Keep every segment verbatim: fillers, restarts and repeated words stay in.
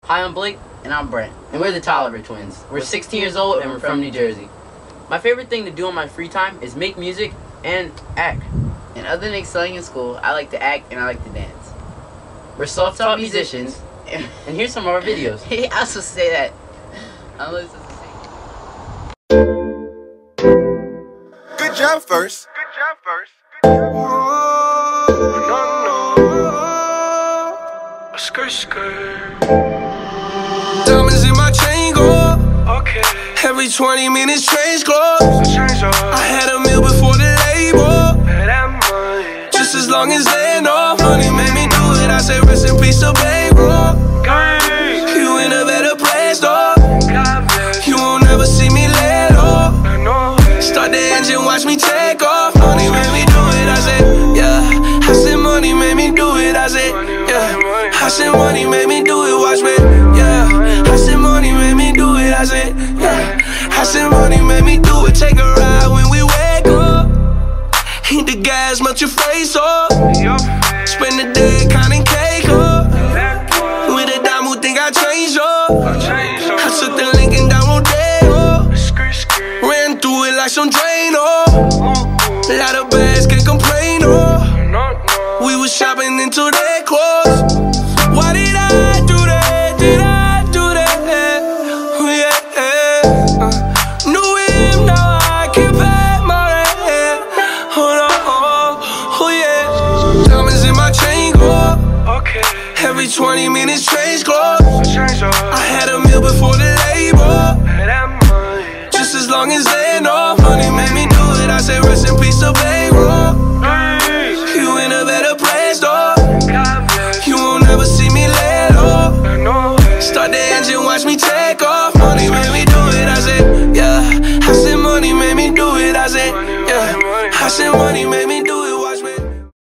Hi, I'm Blake. And I'm Brent. And we're the Tolliver Twins. We're sixteen years old and we're from New Jersey. My favorite thing to do in my free time is make music and act. And other than excelling in school, I like to act and I like to dance. We're self-taught musicians. And here's some of our videos. He also say that. Unless it's the same. Good job first. Good job first. Skirt, skirt. Diamonds in my chain go. Okay. Every twenty minutes change clothes. Change I had a meal before the label. That money. Just as long as they know money made me do it. I say rest in peace to bankroll. You in a better place though. You won't ever see me let off. Start the engine, watch me take off. Money made me do it. I say yeah. I said money made me do it. I said yeah. I said money made me do it, watch me, yeah. I said money made me do it, I said, yeah. I said money made me do it, take a ride when we wake up. Hit the gas, melt your face up. Spend the day counting cake up. With a dime who think I changed up. I took the Lincoln down Rodeo. Ran through it like some Drano. A lot of bags can't complain, oh. We was shopping until they closed. Why did I do that? Did I do that? Oh yeah, uh, knew him, now I can't pay my rent. Oh no, oh, oh yeah. Diamonds in my chain go. Okay. Every twenty minutes change clothes. I had a meal before the label. Just as long as they know money made me do it. I say rest in peace to bankroll. You in a better place though. You won't ever see me let off. Start the engine, watch me take off. Money made me do it, I said, yeah. I said money made me do it, I said, yeah. I said money made me do it, watch me.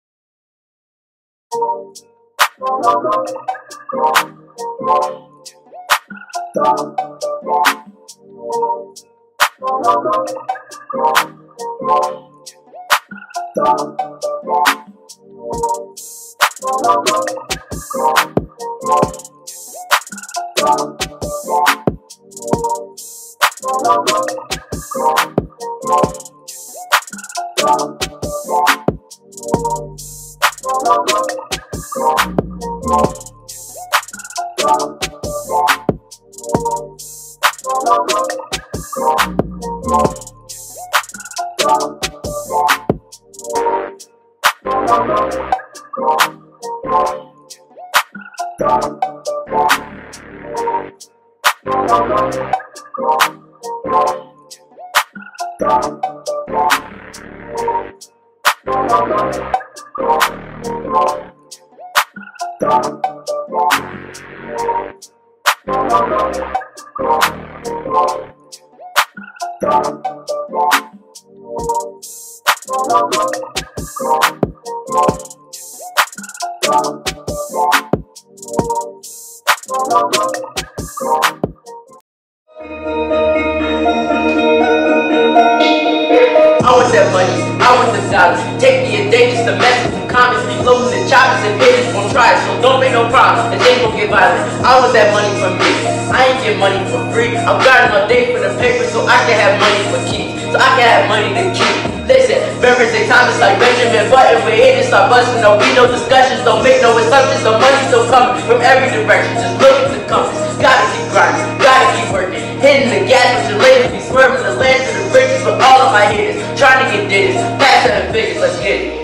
I want that money, I want the dollars. Take me a day just to mess with some comments. Be floating the choppers and haters gon' try it, so don't make no problem, and they gon' get violent. I want that money for me, I ain't get money for free. I'm grinding all day for the paper so I can have money for keys, so I can have money to keep. Listen, Beverage Day Thomas like Benjamin Button. We're here to start busting, no be no discussions, don't make no assumptions. The money still coming from every direction, just look at the compass. Gotta keep grinding, gotta keep working. Hitting the gas with your ladies, be swerving the land to the bridges with all of my haters. Trying to get digits, past seven figures, let's get it.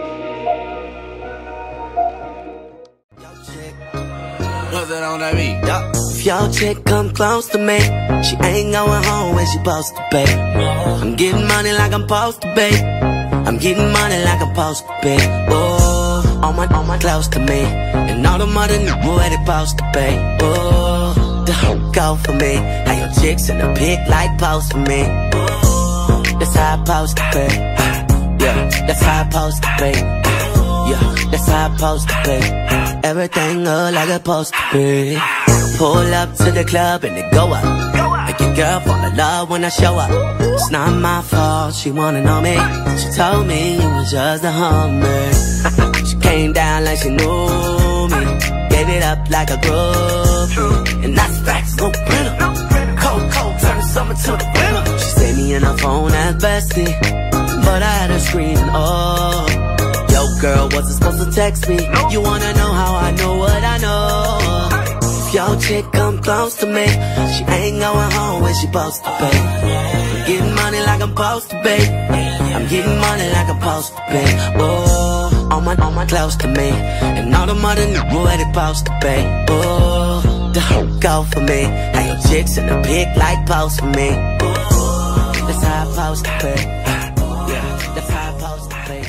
If your chick come close to me, she ain't going home when she supposed to be. I'm getting money like I'm supposed to be. I'm getting money like I'm supposed to be. Oh, all my, all my close to me, and all the mother knew where they supposed to be. Oh, the whole go for me. How your chicks in the pic like post for me. Oh, that's how I supposed to be. Yeah, that's how I supposed to be. Yeah, that's how I supposed to be. Everything look like it's supposed to be. Pull up to the club and it go up. Make your girl fall in love when I show up. It's not my fault, she wanna know me. She told me you was just a homie. She came down like she knew me. Gave light it up like a groove. And that's facts, no printer. Cold, cold, turn the summer to the winter. She saved me in her phone as bestie, but I had her screaming, oh. Yo, girl, wasn't supposed to text me. You wanna know how I know what I know? If your chick come close to me, she ain't going home when she supposed to pay. I'm getting money like I'm supposed to pay. I'm getting money like I'm supposed to pay. Oh, all my, all my close to me, and all the money where they supposed to pay. Oh, the whole go for me. Have your chicks in the pic like post for me. Oh, that's how I supposed to pay. That's how I supposed to pay.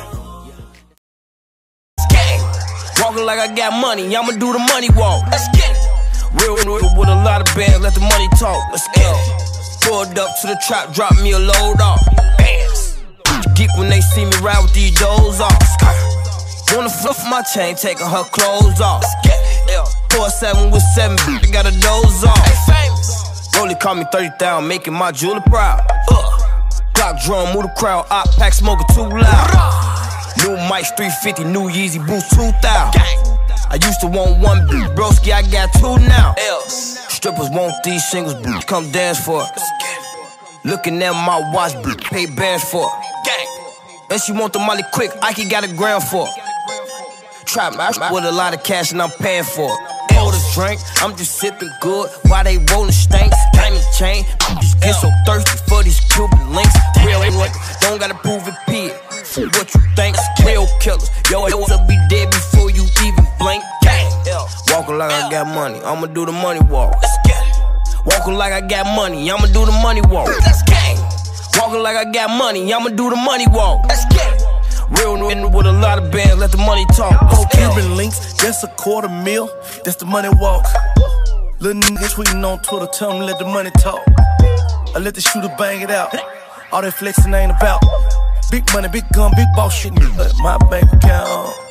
Walking like I got money, I'ma do the money walk. Let's get it. Real, real with a lot of bands, let the money talk. Let's get it. Pulled up to the trap, drop me a load off. Bands. Geek when they see me ride with these doors off. Wanna fluff my chain, taking her clothes off. Four seven with seven, I got a doze off. Rolly call me thirty thousand, making my jeweler proud. Clock drum, move the crowd, op pack smoking too loud. New mics three fifty, new Yeezy boots two thousand. I used to want one beat, broski, I got two now. Strippers want these singles, come dance for it. Looking at my watch, pay bands for it. And she want the money quick, Ike got a gram for it. Trap with a lot of cash and I'm paying for it. Pour the drink, I'm just sipping good while they rolling stanks. Diamond chain, just get so thirsty for these Cuban links. Real ain't don't gotta prove it, P. What you think? Real killers, yo, it will be dead before you even blink. Gang. Walking like I got money, I'ma do the money walk. Let's get it. Walking like I got money, I'ma do the money walk. Let's get it. Walking like I got money, I'ma do the money walk. Let's get it. Real new with a lot of bands, let the money talk. Four Cuban links, that's a quarter mil, that's the money walk. Little niggas tweeting on Twitter, tell them let the money talk. I let the shooter bang it out, all that flexing ain't about. Big money, big gun, big boss shit, my bank account.